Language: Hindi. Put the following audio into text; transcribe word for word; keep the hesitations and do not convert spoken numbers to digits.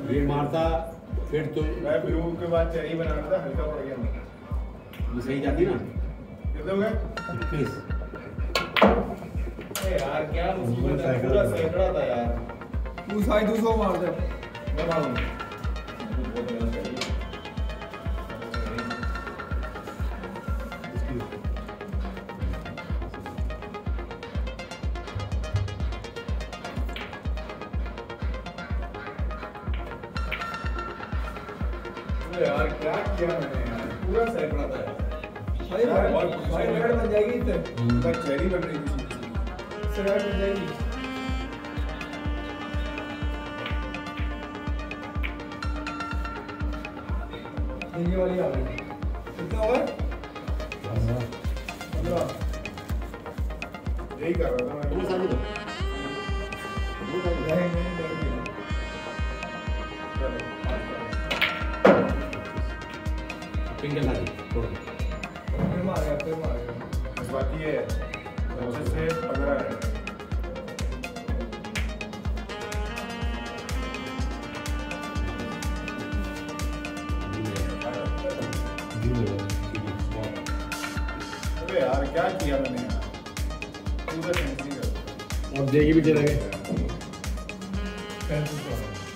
ये मारता फिर तो मैं ब्लू के बाद चेरी बना रहा था, हल्का पड़ गया ये सही जाती ना। कितने हो गए? इक्कीस। अरे यार क्या मुसीबत है, पूरा सैकड़ा था यार। तू साई दो सौ मार दे। मैं मारूं यार, क्या किया मैंने यार, पूरा सैकड़ा था यार। भाई भाई भाई रेड बन जाएगी इससे। भाई चेरी बन रही थी, इससे रेड बन जाएगी। ये वाली आ गई। कितना हुआ? पंद्रह। यही कर रहा था मैं। वो सारी दो नहीं नहीं नहीं। फिंगर लगी छोड़ दो। फिर मारेगा फिर मारेगा। इस बात ये है, पच्चीस से पंद्रह है। अबे यार क्या किया मैंने यार, पूरा सेंसिंग कर दिया। अब देगी भी चले गए। पैंतीस